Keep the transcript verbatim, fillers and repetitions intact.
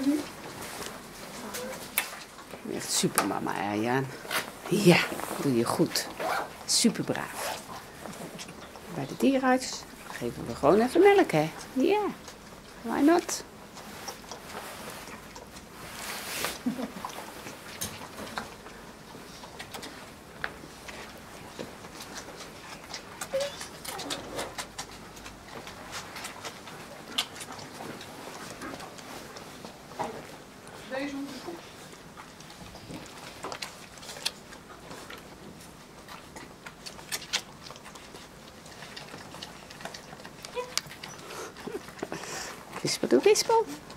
Echt super mama, hè, Jaan. Ja, doe je goed. Super braaf. Bij de dierenarts geven we gewoon even melk, hè? Ja, why not? Deze moet goed. Wispel doe wispel.